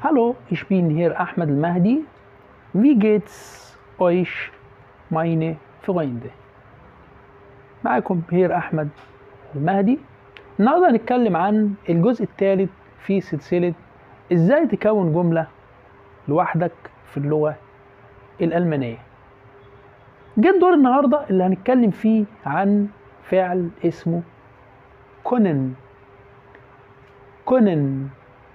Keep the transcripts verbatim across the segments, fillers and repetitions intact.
Hallo, ich bin hier Ahmed Al-Mahdi. Wie geht's euch, meine Freunde؟ معكم هير أحمد المهدي. النهارده هنتكلم عن الجزء الثالث في سلسلة ازاي تكون جملة لوحدك في اللغة الألمانية. جه الدور النهارده اللي هنتكلم فيه عن فعل اسمه كونن. كونن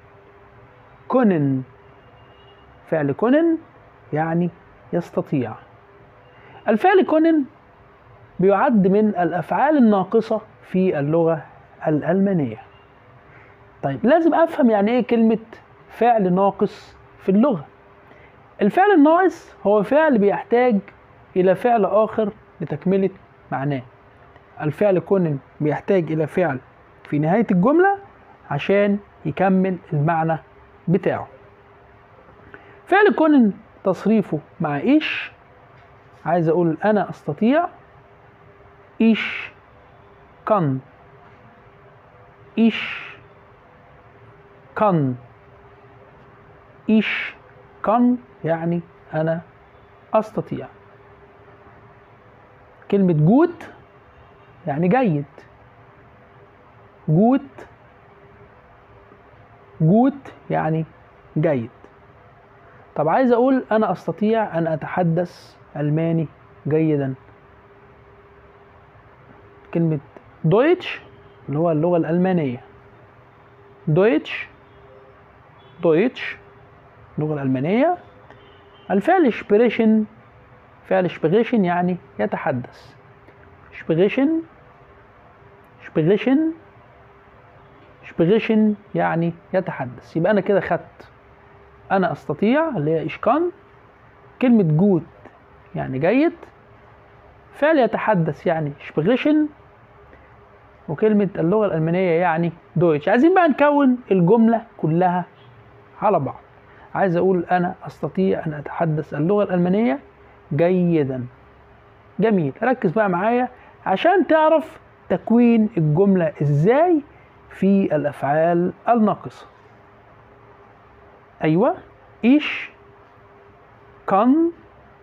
كونن فعل كونن يعني يستطيع. الفعل كونن بيعد من الأفعال الناقصة في اللغة الألمانية. طيب لازم أفهم يعني إيه كلمة فعل ناقص في اللغة. الفعل الناقص هو فعل بيحتاج إلى فعل آخر لتكملة معناه. الفعل كونن بيحتاج إلى فعل في نهاية الجملة عشان يكمل المعنى بتاعه. فعل كونن تصريفه مع إيش، عايز أقول أنا أستطيع. إيش كان إيش كان إيش كان يعني أنا أستطيع. كلمة جوت يعني جيد. جوت جوت يعني جيد. طب عايز أقول أنا أستطيع أن أتحدث ألماني جيدا. كلمة دويتش اللي هو اللغة الألمانية. دويتش دويتش اللغة الألمانية. الفعل شبريشن فعل شبريشن يعني يتحدث. شبريشن شبريشن شبريشن يعني يتحدث. يبقى أنا كده خدت أنا أستطيع اللي هي إيش كان، كلمة جوت يعني جيد، فعل يتحدث يعني شبريشن، وكلمة اللغة الألمانية يعني دويتش. عايزين بقى نكون الجملة كلها على بعض. عايز أقول أنا أستطيع أن أتحدث اللغة الألمانية جيدا. جميل، ركز بقى معايا عشان تعرف تكوين الجملة إزاي في الأفعال الناقصة. أيوة، إيش كان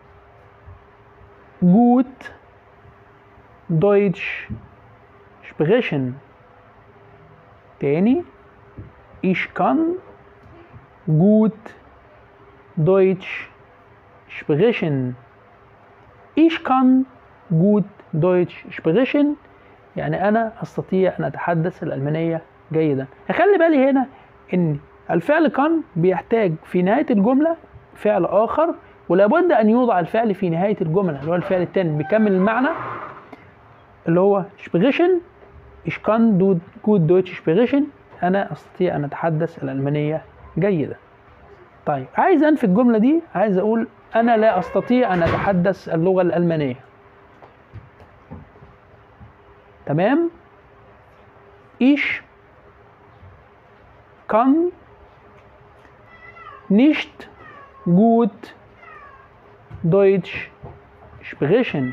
جوت دويتش sprechen. تاني، ich kann gut Deutsch sprechen. Ich kann gut Deutsch sprechen يعني أنا أستطيع أن أتحدث الألمانية جيدا. هخلي بالي هنا إن الفعل كان بيحتاج في نهاية الجملة فعل آخر، ولابد أن يوضع الفعل في نهاية الجملة اللي هو الفعل التاني بيكمل المعنى اللي هو sprechen. Ich kann gut Deutsch sprechen أنا أستطيع أن أتحدث الألمانية جيدا. طيب عايز أنفي الجملة دي، عايز أقول أنا لا أستطيع أن أتحدث اللغة الألمانية. تمام؟ Ich kann nicht gut Deutsch sprechen.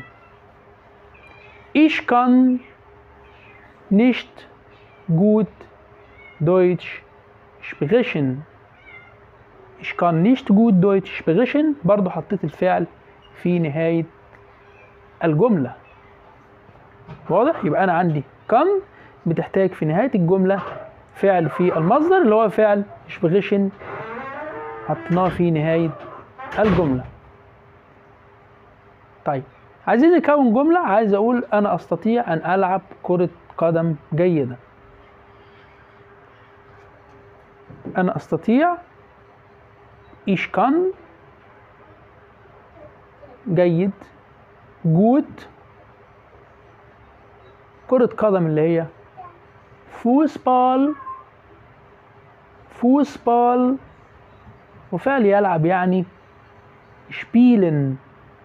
Ich kann nicht gut Deutsch sprechen. Ich kann nicht gut Deutsch sprechen. برضو حطيت الفعل في نهاية الجملة. واضح؟ يبقى أنا عندي كان بتحتاج في نهاية الجملة فعل في المصدر اللي هو فعل sprechen، حطيناه في نهاية الجملة. طيب عايزين نكون جملة. عايز أقول أنا أستطيع أن ألعب كرة قدم جيدة. أنا أستطيع ich kann جيد جوت كرة قدم اللي هي فوسبال. فوسبال وفعل يلعب يعني شبيلن.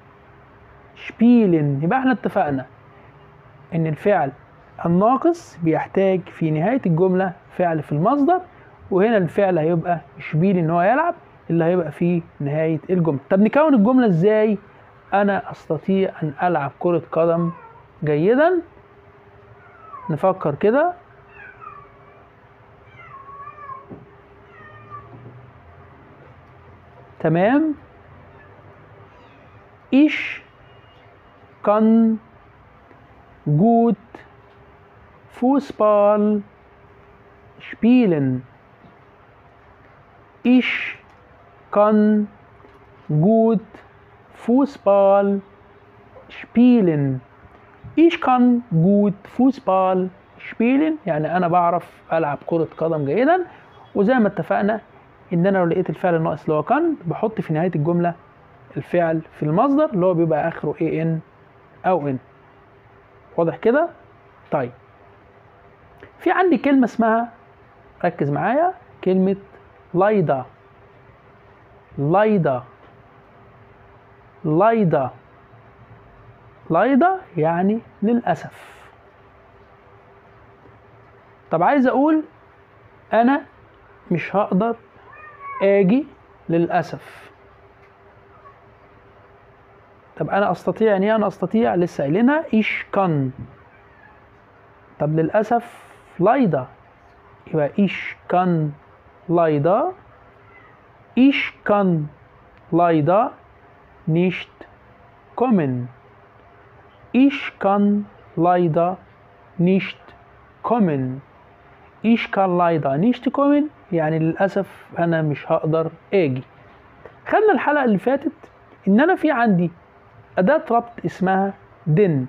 شبيلن. يبقى احنا اتفقنا ان الفعل الناقص بيحتاج في نهاية الجملة فعل في المصدر، وهنا الفعل هيبقى شبيل ان هو يلعب اللي هيبقى في نهاية الجملة. طب نكون الجملة ازاي؟ انا استطيع ان العب كرة قدم جيدا. نفكر كده. تمام. Ich kann gut Fußball spielen. Ich kann gut Fußball spielen. Ich kann gut Fußball spielen يعني أنا بعرف ألعب كرة قدم جيدا. وزي ما اتفقنا إن أنا لو لقيت الفعل الناقص اللي هو كان بحط في نهاية الجملة الفعل في المصدر اللي هو بيبقى آخره إيه إن أو إن. واضح كده؟ طيب في عندي كلمة اسمها، ركز معايا، كلمة لايدا. لايدا لايدا لايدا يعني للأسف. طب عايز أقول أنا مش هقدر آجي للأسف. طب أنا أستطيع، يعني أنا أستطيع لسه قايلينها إيش كان. طب للأسف لايدا يبقى إيش كان لايدا. إيش كان لايدا nicht kommen. Ich kann leider nicht kommen. Ich kann leider nicht kommen يعني للأسف أنا مش هقدر آجي. خدنا الحلقة اللي فاتت إن أنا في عندي أداة ربط اسمها دن.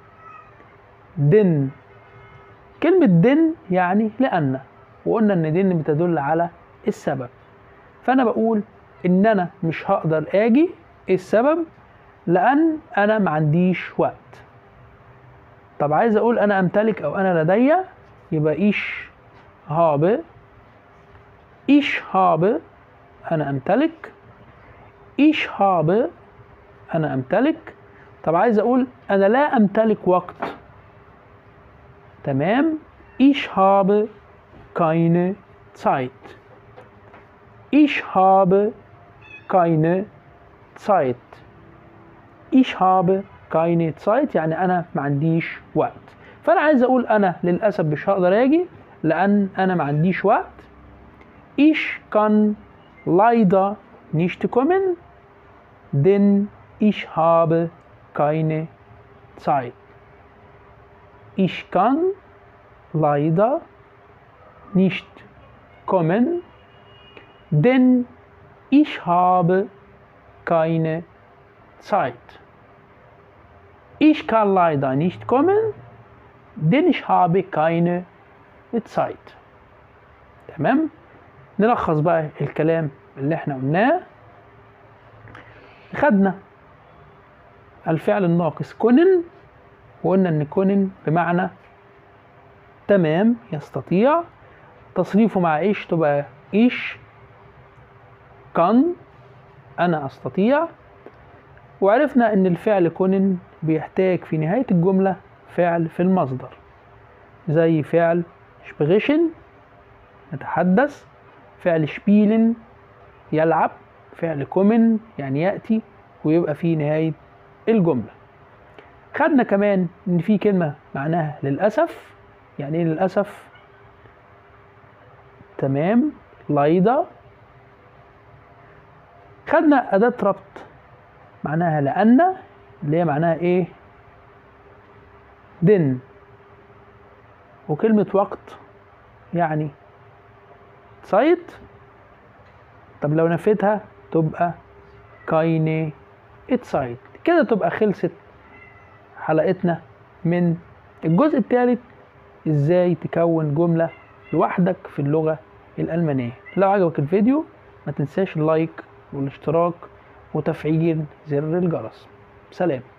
دن كلمة دن يعني لأن، وقلنا إن دن بتدل على السبب. فأنا بقول إن أنا مش هقدر آجي. إيه السبب؟ لأن أنا ما عنديش وقت. طب عايز أقول أنا أمتلك أو أنا لدي، يبقى إيش هابه. إيش هابه أنا أمتلك. إيش هابه أنا أمتلك. طب عايز أقول أنا لا أمتلك وقت. تمام. إيش هابه keine Zeit. Ich habe keine Zeit. Ich habe keine Zeit يعني أنا ما عنديش وقت. فأنا عايز أقول أنا للأسف مش هقدر أجي لأن أنا ما عنديش وقت. Ich kann leider nicht kommen, denn ich habe keine Zeit. Ich kann leider nicht kommen, denn ich habe keine Zeit. Ich kann leider nicht kommen, denn ich habe keine Zeit. تمام. نلخص بقى الكلام اللي احنا قلناه. خدنا الفعل الناقص كونن، وقلنا ان كونن بمعنى تمام يستطيع. تصريفه مع ايش تبقى ايش كان انا استطيع. وعرفنا ان الفعل كونن بيحتاج في نهاية الجملة فعل في المصدر زي فعل شبغيشن نتحدث، فعل شبيلن يلعب، فعل كومن يعني يأتي ويبقى في نهاية الجملة. خدنا كمان ان في كلمة معناها للأسف. يعني ايه للأسف؟ تمام. لايدا. خدنا أداة ربط معناها لأن، اللي هي معناها ايه؟ دن. وكلمة وقت يعني سايت. طب لو نفيتها تبقى كايني اتسايت. كده تبقى خلصت حلقتنا من الجزء الثالث، ازاي تكون جملة لوحدك في اللغة الألمانية. لو عجبك الفيديو ما تنساش اللايك والاشتراك وتفعيل زر الجرس. سلام.